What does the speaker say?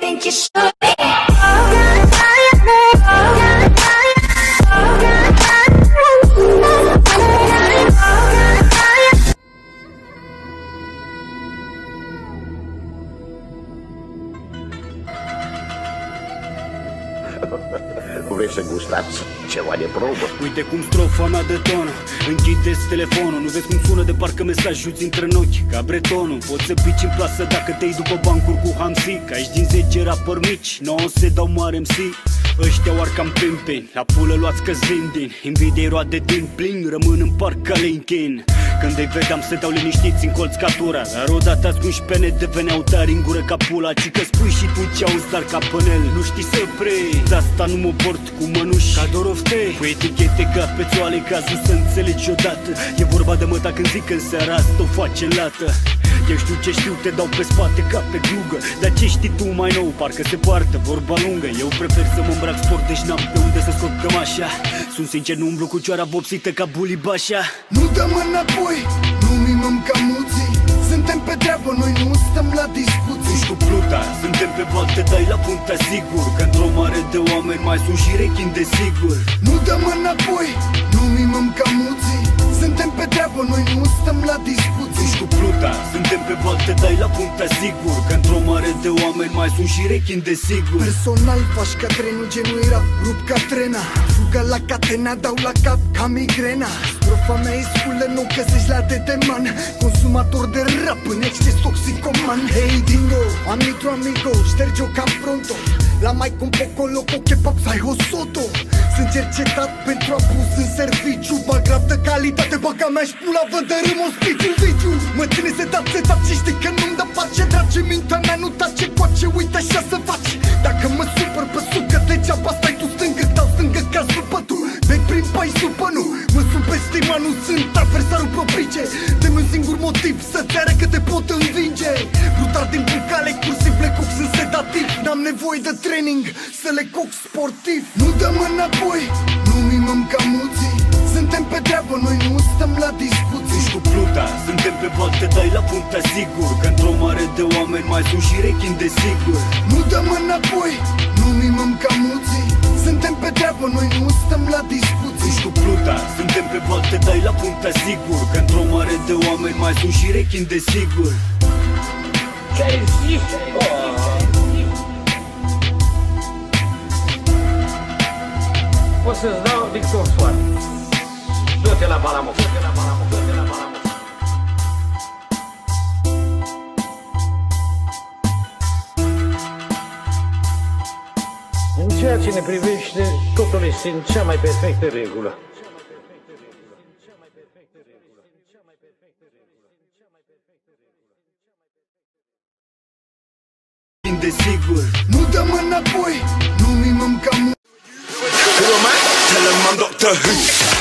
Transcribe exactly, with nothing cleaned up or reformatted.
think you should be. Vrei să gustați ceva de probă? Uite cum strofa mea de tonă. Închideți telefonul, nu vezi cum sună de parcă mesajul intră în ochi ca bretonul. Poți să pici în plasă dacă te-ai după bancuri cu hamsi. Că aici din zece rapări mici, nouă se dau mare M C. Ăștia oar cam pimpini, la pulă luați că zindin. Invidiei roade din plin, rămân în parc ca Linkin. Când îi vedeam se dau liniștiți în colț ca tura. Dar odată ascunși pene deveneau tari în gură ca pula. Ci că spui și tu ce auzi, dar ca pânel nu știi să prei. De asta nu mă port cu mănuși ca Doroftei, cu etichete ca pețoale, cazul să înțelegi odată. E vorba de măta când zic că în seara asta o face în lată. Eu știu ce știu, te dau pe spate ca pe glugă. Dar ce știi tu mai nou, parcă se poartă vorba lungă. Eu prefer să mă îmbrac sport, deci n-am pe unde să scot cămașa. Sunt sincer, nu umblu cu cioara vopsită ca bulibașa. Nu dăm înapoi, nu mimăm ca muții. Suntem pe treabă, noi nu stăm la discuții. Și cu pluta, suntem pe valtă, dai la punta sigur. Că într-o mare de oameni mai sunt și rechini desigur. Nu dăm înapoi, nu mimăm ca muții. Suntem pe treabă, noi nu stăm la discuții. Și cu pluta, suntem pe valtă, dai la punta sigur. Că într-o mare de oameni mai sunt și rechini desigur. Personal faci ca trenul, genul era rup ca trena. Fugă la catena, dau la cap ca migrena. Strofa mea e sculă, nu găsești la dedeman. Consumator de rap în exces toxicoman. Hey dingo, am nitro amigo, șterge-o ca pronto. La mai cum poco loco, kebab sai hosoto. Sunt cercetat pentru abuz în serviciu. Bag rap de calitate, băga mea-și pula, vă dărâm ospiciu viciu. Mă ține setat, setat și știi că nu-mi dă pace. Drage, mintea mea nu tace coace, uite așa să faci. Dacă mă supăr pe sucă, degeaba stai tu stângă, dau stângă ca supă tu. Bec prin pai supă nu, mă sun pe stima, nu sunt adversarul propice. Dă-mi un singur motiv să-ți arăt că te pot învinge. Brutal din bucale, cursiv le coc, sunt sedativ. N-am nevoie de training, să le coc sportiv. Nu dăm înapoi, nu mimăm ca muții. Suntem pe treabă, noi nu stăm la discuții. Și cu pluta, suntem pe valtă, dai la punta sigur. Că într-o mare de oameni mai sunt și rechini desigur. Nu dăm înapoi, nu mimăm ca muții. Suntem pe treabă, noi nu stăm la discuții. Și cu pluta, suntem pe valtă, dai la punta sigur. Că într-o mare de oameni mai sunt și rechini desigur. Ce-ai zis? O să-ți dau Victor Soare. Du-te la Balamov, du-te la Balamov, du-te la Balamov. În ceea ce ne privește, totul este în cea mai perfectă regulă. Desigur. Nu dăm înapoi, nu mimăm ca mu. Tell him I'm Doctor Who.